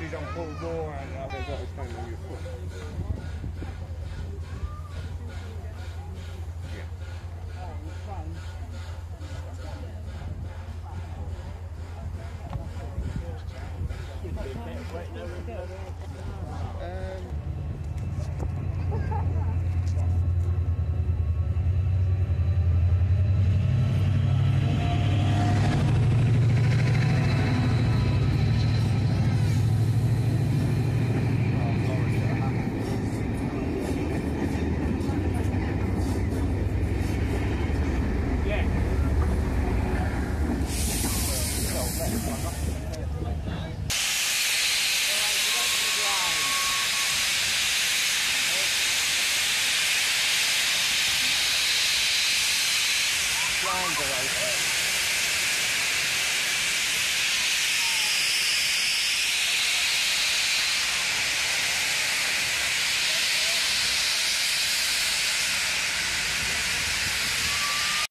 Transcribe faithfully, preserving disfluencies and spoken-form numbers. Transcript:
you don't pull more and otherwise got to stand on your foot. Lines are open.